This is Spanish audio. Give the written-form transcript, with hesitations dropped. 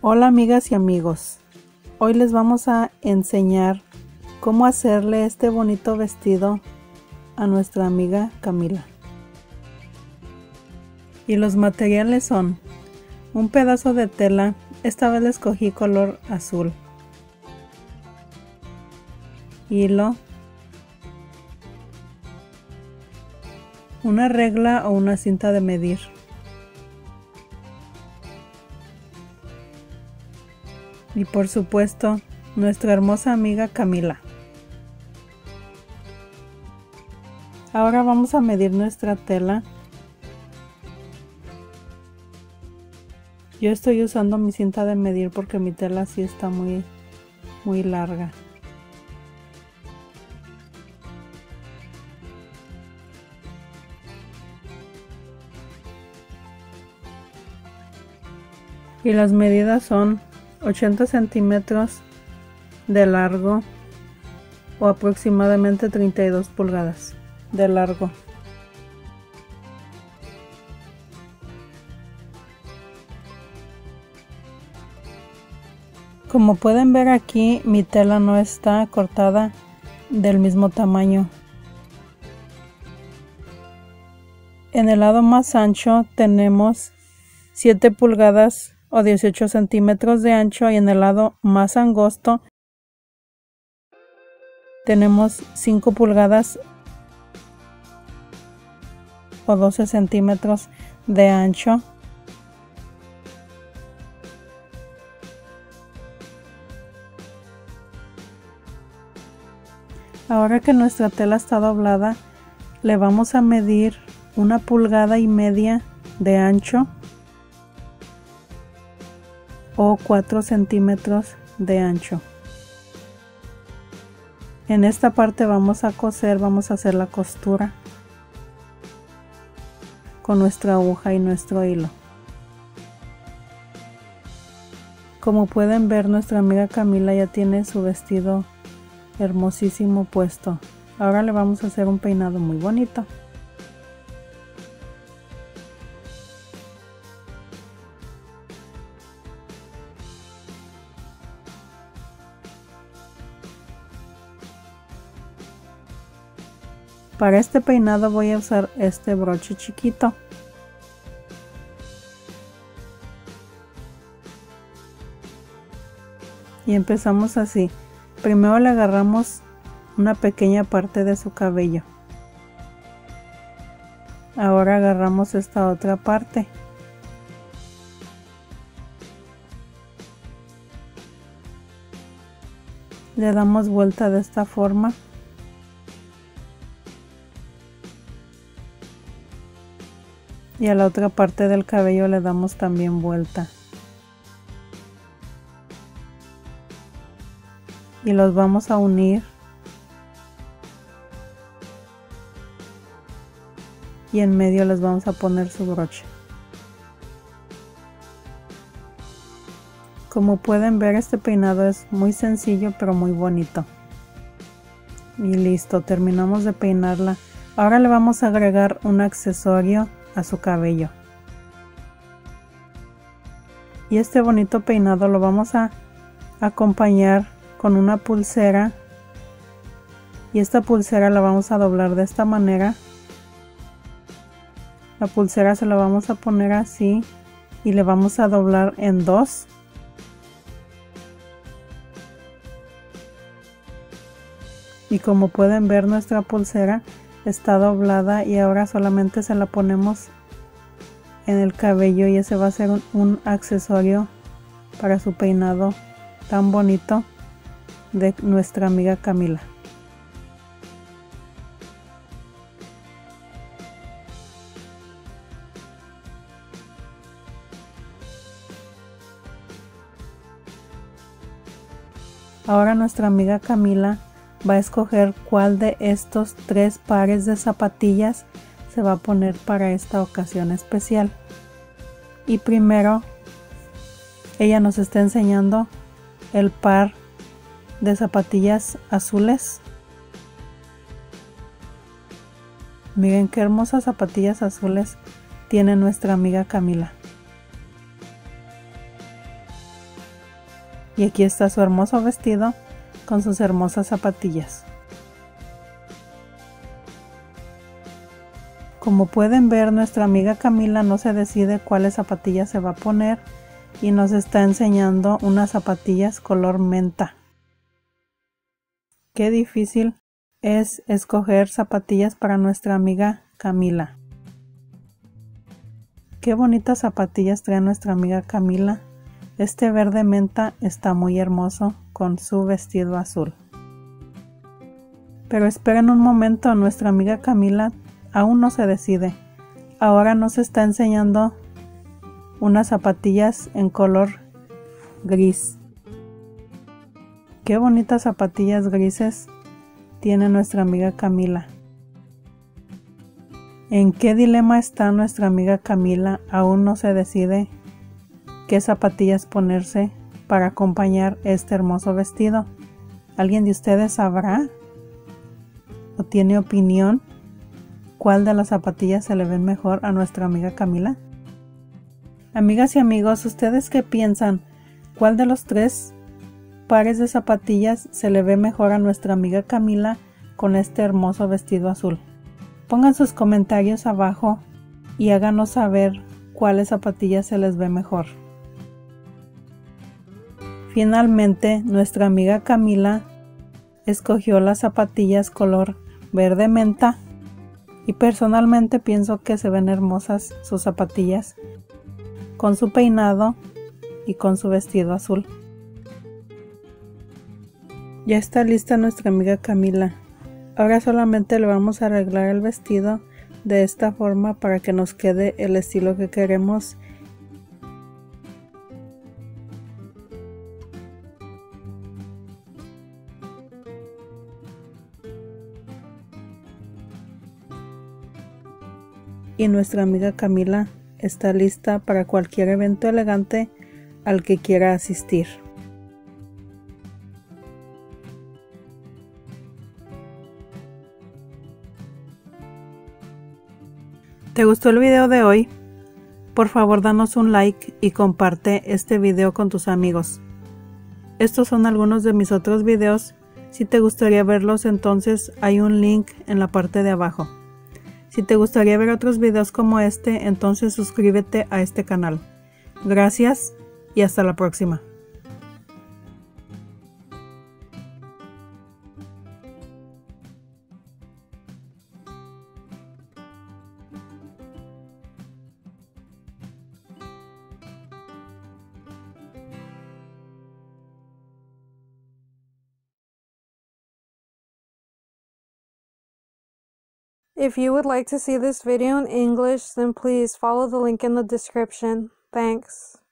Hola amigas y amigos, hoy les vamos a enseñar cómo hacerle este bonito vestido a nuestra amiga Camila. Y los materiales son un pedazo de tela, esta vez le escogí color azul, hilo, una regla o una cinta de medir, y por supuesto nuestra hermosa amiga Camila. Ahora vamos a medir nuestra tela. Yo estoy usando mi cinta de medir porque mi tela sí está muy larga. Y las medidas son 80 centímetros de largo o aproximadamente 32 pulgadas de largo. Como pueden ver aquí, mi tela no está cortada del mismo tamaño. En el lado más ancho tenemos 7 pulgadas o 18 centímetros de ancho, y en el lado más angosto tenemos 5 pulgadas o 12 centímetros de ancho. Ahora que nuestra tela está doblada, le vamos a medir 1,5 pulgadas de ancho o 4 centímetros de ancho. En esta parte vamos a coser, vamos a hacer la costura con nuestra aguja y nuestro hilo. Como pueden ver, nuestra amiga Camila ya tiene su vestido hermosísimo puesto. Ahora le vamos a hacer un peinado muy bonito. Para este peinado voy a usar este broche chiquito. Y empezamos así. Primero le agarramos una pequeña parte de su cabello. Ahora agarramos esta otra parte. Le damos vuelta de esta forma. Y a la otra parte del cabello le damos también vuelta. Y los vamos a unir. Y en medio les vamos a poner su broche. Como pueden ver, este peinado es muy sencillo pero muy bonito. Y listo, terminamos de peinarla. Ahora le vamos a agregar un accesorio a su cabello. Y este bonito peinado lo vamos a acompañar con una pulsera. Y esta pulsera la vamos a doblar de esta manera. La pulsera se la vamos a poner así y le vamos a doblar en 2. Y como pueden ver, nuestra pulsera está doblada y ahora solamente se la ponemos en el cabello, y ese va a ser un accesorio para su peinado tan bonito de nuestra amiga Camila. Ahora nuestra amiga Camila va a escoger cuál de estos 3 pares de zapatillas se va a poner para esta ocasión especial. Y primero ella nos está enseñando el par de zapatillas azules. Miren qué hermosas zapatillas azules tiene nuestra amiga Camila. Y aquí está su hermoso vestido con sus hermosas zapatillas. Como pueden ver, nuestra amiga Camila no se decide cuáles zapatillas se va a poner y nos está enseñando unas zapatillas color menta. Qué difícil es escoger zapatillas para nuestra amiga Camila. Qué bonitas zapatillas trae nuestra amiga Camila. Este verde menta está muy hermoso con su vestido azul. Pero esperen un momento, nuestra amiga Camila aún no se decide. Ahora nos está enseñando unas zapatillas en color gris. Qué bonitas zapatillas grises tiene nuestra amiga Camila. ¿En qué dilema está nuestra amiga Camila? Aún no se decide qué zapatillas ponerse para acompañar este hermoso vestido. ¿Alguien de ustedes sabrá o tiene opinión cuál de las zapatillas se le ven mejor a nuestra amiga Camila? Amigas y amigos, ¿ustedes qué piensan? ¿Cuál de los 3 pares de zapatillas se le ve mejor a nuestra amiga Camila con este hermoso vestido azul? Pongan sus comentarios abajo y háganos saber cuáles zapatillas se les ve mejor. Finalmente, nuestra amiga Camila escogió las zapatillas color verde menta y personalmente pienso que se ven hermosas sus zapatillas con su peinado y con su vestido azul. Ya está lista nuestra amiga Camila. Ahora solamente le vamos a arreglar el vestido de esta forma para que nos quede el estilo que queremos. Y nuestra amiga Camila está lista para cualquier evento elegante al que quiera asistir. ¿Te gustó el video de hoy? Por favor, danos un like y comparte este video con tus amigos. Estos son algunos de mis otros videos. Si te gustaría verlos, entonces hay un link en la parte de abajo. Si te gustaría ver otros videos como este, entonces suscríbete a este canal. Gracias y hasta la próxima. If you would like to see this video in English, then please follow the link in the description. Thanks.